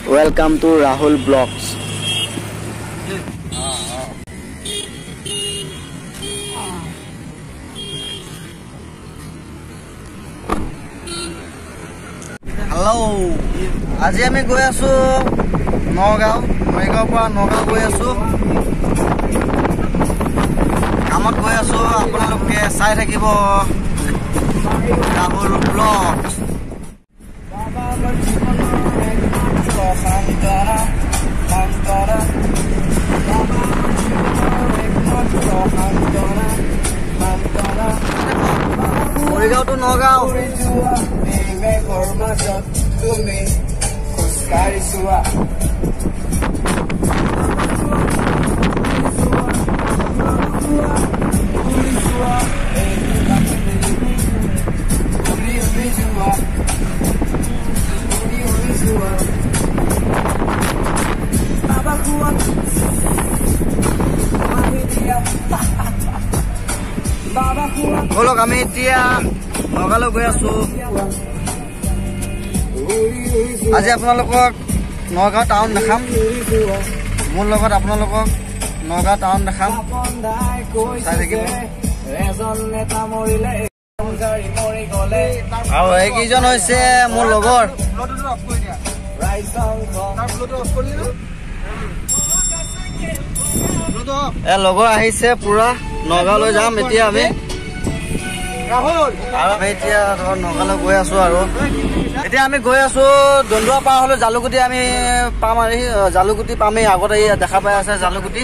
Welcome to Rahul Vlogs. Hello. আজি আমি গৈ আছো নগাঁও পৰা নগাঁও গৈ আছো কামত গৈ আছো আপোনালোকে চাই থাকিব Rahul Vlogs. Morigaon to Nagaon. Bolok kami dia Nagaon goi asu আজি আপোনালোকক নগাঁও টাউন দেখাম মোৰ লগত আপোনালোকক নগাঁও টাউন দেখাম চাই থাকিব আৰু এইকেইজন হৈছে মোৰ লগৰ লগৰ আহিছে পুৰা নগাঁওলৈ যাম এতিয়া আমি এতিয়া নগাঁওলৈ গৈ আছো আৰু এতিয়া আমি গৈ আছো দন্দুৱা পাৰ হলো জালুকুটি আমি পাম আৰু জালুকুটি পামেই আগত এই দেখা পাই আছে জালুকুটি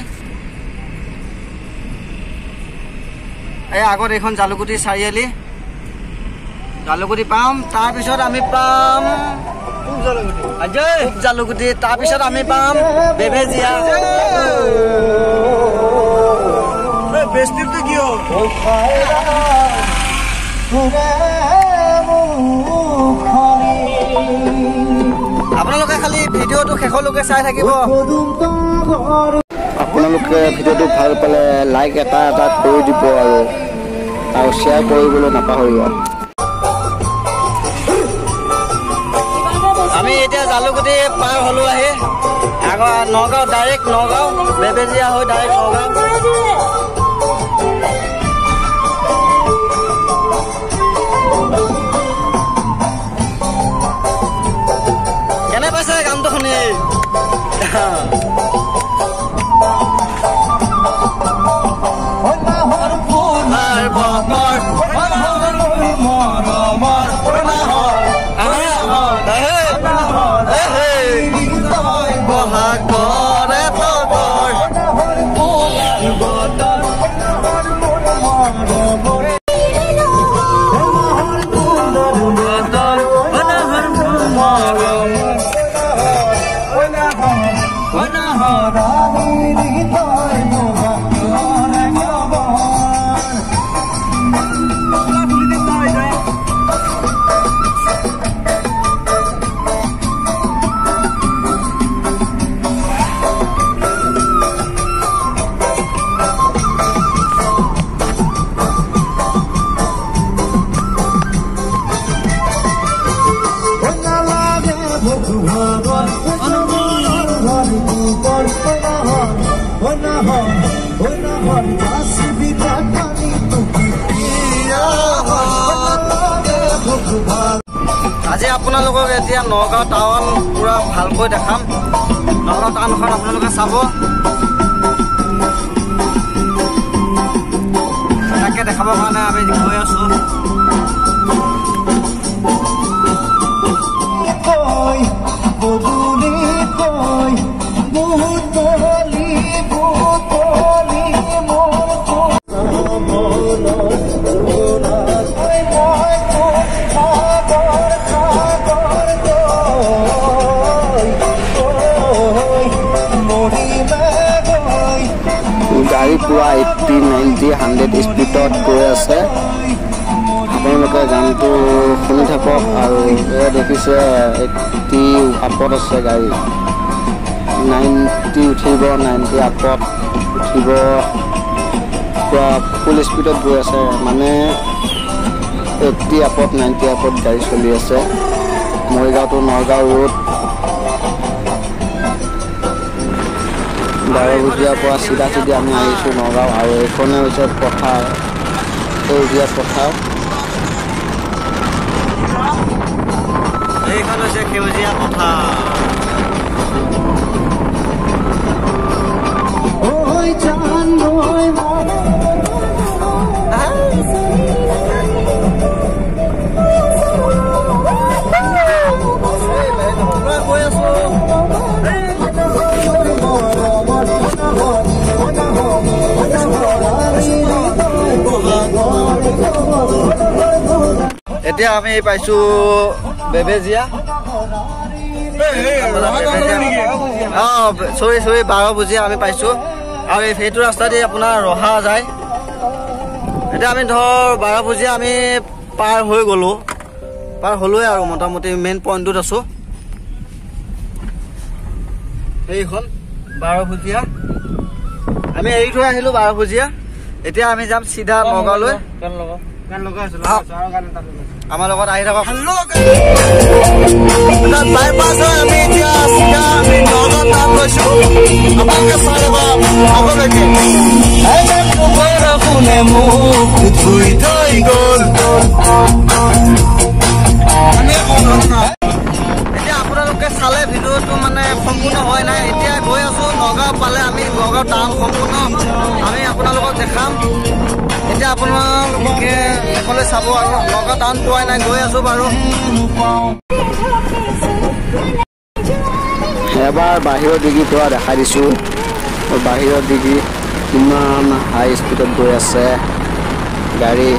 এই আগত এখন জালুকুটি চাৰিআলি জালুকুটি পাম তাৰ পিছত আমি পাম জালুকুটি তাৰ পিছত আমি পাম বেবেজিয়া বেষ্টিটো কি আপোনালোকে খালি ভিডিঅ'টো শেষলৈকে চাই থাকিব আপোনালোকে ভিডিঅ'টো ভাল পালে লাইক এটা কৰি দিব আৰু শ্বেয়াৰ কৰিবলৈ নাপাহৰিব আমি এতিয়া জালুকুটি পাৰ হলো আহি আগৰ নগাঁও ডাইৰেক্ট নগাঁও বেবেজিয়া হৈ ডাইৰেক্ট নগাঁও কেনে পাইছে গানটো শুনি আজি আপোনালোকক এতিয়া নগাঁও টাউন পুৰা ভালকৈ দেখাম নগাঁও টাউনখন আপোনালোকে চাব তাকে দেখাবৰ কাৰণে আমি গৈ আছো গাড়ী পুৰা 80, 90, 100 স্পীডত গৈ আছে আপোনালোকে গানটো শুনি থাকক আৰু দেখিছে 80 আপত আছে গাড়ী 90 উঠিব 90 আপত উঠিব পুৰা ফুল স্পীডত গৈ আছে মানে 80 আপত 90 আপত গাড়ী চলি আছে মৰিগাঁও টু নগাঁও ৰোড বাৰভুজীয়াৰ পৰা চিধা চিধি আমি আহিছোঁ নগাঁও আৰু এইখনে হৈছে পথাৰ সেউজীয়া পথাৰ এইখন হৈছে সেউজীয়া পথাৰ এতিয়া আমি পাইছোঁ বেবেজিয়া চৰি বাৰভুজীয়া আমি পাইছোঁ আৰু সেইটো ৰাস্তা দি আপোনাৰ ৰহা যায় এতিয়া আমি ধৰ বাৰভুজীয়া আমি পাৰ হ'লোৱে আৰু মোটামুটি মেইন পইণ্টটোত আছোঁ এইখন বাৰভুজীয়া আমি এৰি থৈ আহিলোঁ বাৰভুজীয়া এতিয়া আমি যাম চিধা নগাঁৱলৈ আমাৰ লগত আহি থাকক বাইপাছ হয় আমি এতিয়া চিধা আমি নগাঁও নাম লৈছোঁ আপোনালোকে চাই ল'ব আগলৈকে কোনে মোক ধুই থৈ গ'ল এতিয়া আপোনালোকে চালে ভিডিঅ'টো মানে সম্পূৰ্ণ হয় নাই এতিয়া গৈ আছোঁ নগাঁও পালে আমি নগাঁও টাউন সম্পূৰ্ণ আমি আপোনালোকক দেখাম এতিয়া আপোনালোকে সকলোৱে চাব আৰু নগাঁও টাউন পোৱাই নাই গৈ আছোঁ বাৰু এবাৰ বাহিৰৰ ডিগ্ৰী পৰা দেখাই দিছোঁ বাহিৰৰ ডিগ্ৰী কিমান হাই স্পীডত গৈ আছে গাড়ী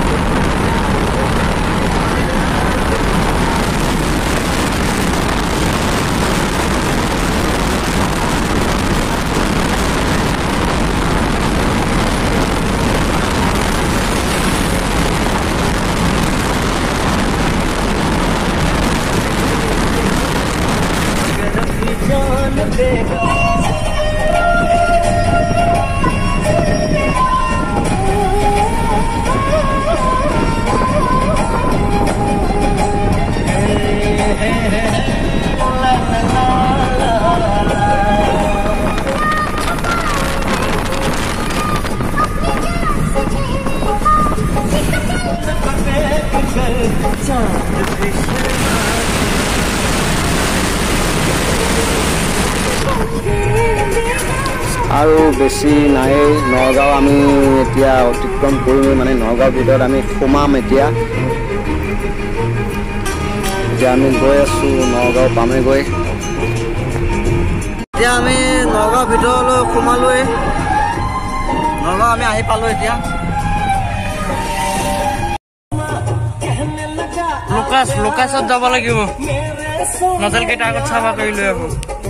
আৰু বেছি নাই নগাঁও আমি এতিয়া অতিক্ৰম কৰিম মানে নগাঁৱৰ ভিতৰত আমি সোমাম এতিয়া আমি গৈ আছোঁ নগাঁও পামেগৈ এতিয়া আমি নগাঁৱৰ ভিতৰলৈ সোমালোৱে নগাঁও আমি আহি পালোঁ এতিয়া লোকাছত যাব লাগিব নজলকেইটা আগত চাফা কৰি লৈ আহোঁ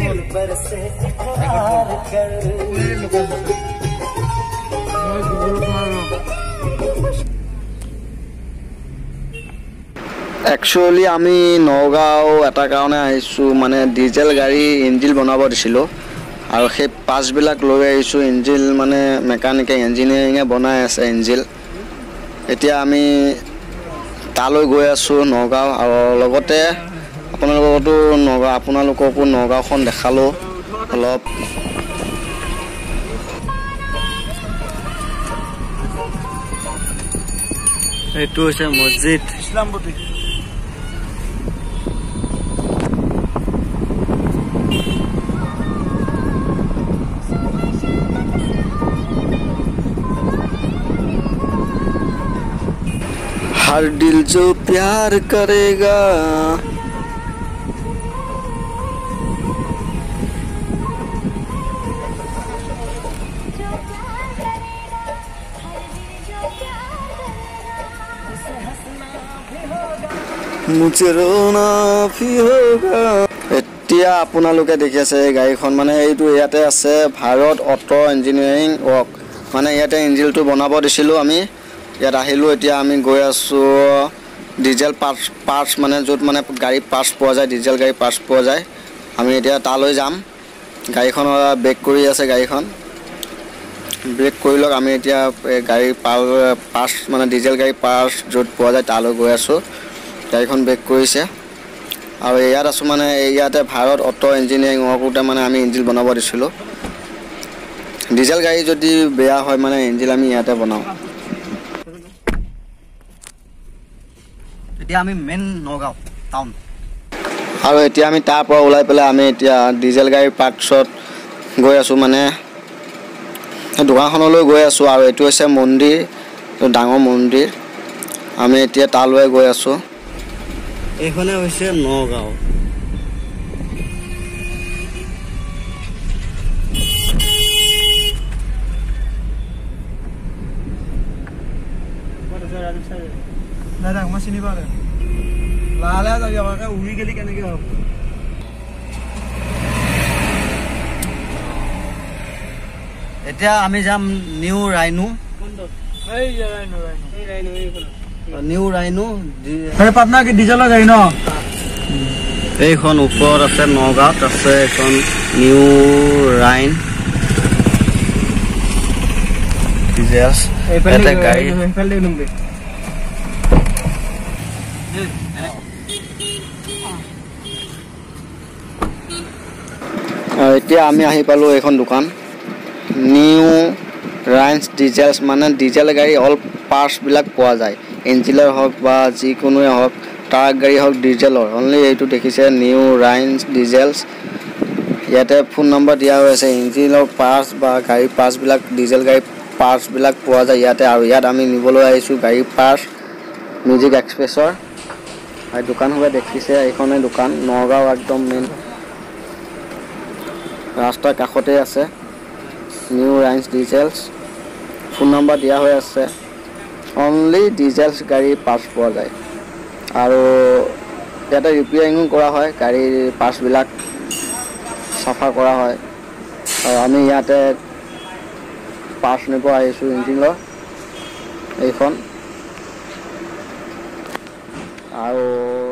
একচুৱেলি আমি নগাঁও এটা কাৰণে আহিছোঁ মানে ডিজেল গাড়ী ইঞ্জিন বনাব দিছিলোঁ আৰু সেই পাছবিলাক লৈ আহিছোঁ ইঞ্জিন মানে মেকানিকে ইঞ্জিনিয়াৰিঙে বনাই আছে ইঞ্জিন এতিয়া আমি তালৈ গৈ আছোঁ নগাঁও আৰু লগতে আপোনালোককো নগাঁওখন দেখালোঁ অলপ এইটো হৈছে মছজিদ ইছলামপতি हर दिल जो प्यार करेगा मुझे रोना भी होगा এতিয়া আপোনালোকে দেখি আছে এই গাড়ীখন মানে এইটো ইয়াতে আছে ভাৰত অটো ইঞ্জিনিয়াৰিং ৱৰ্ক মানে ইয়াতে ইঞ্জিনটো বনাব দিছিলোঁ আমি ইয়াত আহিলোঁ এতিয়া আমি গৈ আছোঁ ডিজেল পাৰ্টছ মানে য'ত মানে গাড়ী পাৰ্টছ পোৱা যায় ডিজেল গাড়ী পাৰ্টছ পোৱা যায় আমি এতিয়া তালৈ যাম গাড়ীখন ব্ৰেক কৰি আছে গাড়ীখন ব্ৰেক কৰি লওক আমি এতিয়া গাড়ী পাৰ্টছ মানে ডিজেল গাড়ী পাৰ্টছ য'ত পোৱা যায় তালৈ গৈ আছোঁ গাড়ীখন ব্ৰেক কৰিছে আৰু ইয়াত আছোঁ মানে ইয়াতে ভাৰত অটো ইঞ্জিনিয়াৰিং ৱৰ্কতে মানে আমি ইঞ্জিন বনাব দিছিলোঁ ডিজেল গাড়ী যদি বেয়া হয় মানে ইঞ্জিন আমি ইয়াতে বনাওঁ। এতিয়া আমি মেইন নগাঁও টাউন। আৰু এতিয়া আমি তাৰ পৰা ওলাই পেলাই আমি এতিয়া ডিজেল গাড়ীৰ পাৰ্টছত গৈ আছোঁ, মানে দোকানখনলৈ গৈ আছোঁ। আৰু এইটো হৈছে মন্দিৰ, ডাঙৰ মন্দিৰ, আমি এতিয়া তালৈ গৈ আছোঁ। এইখনে হৈছে নগাঁও। মই চিনি পাওঁ লাহে লাহে যাবি আমাকে উৰি গেলি কেনেকে হ'ব। এতিয়া আমি যাম new rhino. New rhino Patna কি ডিজেলৰ গাড়ী ন? এইখন ওপৰত আছে, নগাঁৱত আছে এইখন নিউ ৰাইন ডিজেলছ। এটা গাড়ী এতিয়া আমি আহি পালোঁ এইখন দোকান, নিউ ৰাইন্স ডিজেলছ, মানে ডিজেল গাড়ী অল পাৰ্টছবিলাক পোৱা যায়, ইঞ্জিনৰ হওক বা যিকোনোৱে হওক, ট্ৰাক গাড়ী হওক, ডিজেলৰ অনলি এইটো দেখিছে নিউ ৰাইন্স ডিজেলছ। ইয়াতে ফোন নম্বৰ দিয়া হৈ আছে, ইঞ্জিনৰ পাৰ্টছ বা গাড়ীৰ পাৰ্টছবিলাক, ডিজেল গাড়ীৰ পাৰ্টছবিলাক পোৱা যায় ইয়াতে। আৰু ইয়াত আমি নিবলৈ আহিছোঁ গাড়ীৰ পাৰ্টছ মিউজিক এক্সপ্ৰেছৰ। আৰু দোকানসমূহ দেখিছে, এইখনে দোকান নগাঁও একদম মেইন ৰাস্তাৰ কাষতে আছে new rhinos diesels. Phone number দিয়া হৈ আছে, অনলি ডিজেলছ গাড়ীৰ পাৰ্টছ পোৱা যায়। আৰু ইয়াতে ৰিপেয়াৰিঙো কৰা হয়, গাড়ীৰ পাৰ্টছবিলাক চাফা কৰা হয়। আৰু আমি ইয়াতে পাৰ্টছ নিব আহিছোঁ ইঞ্জিনৰ এইখন। আৰু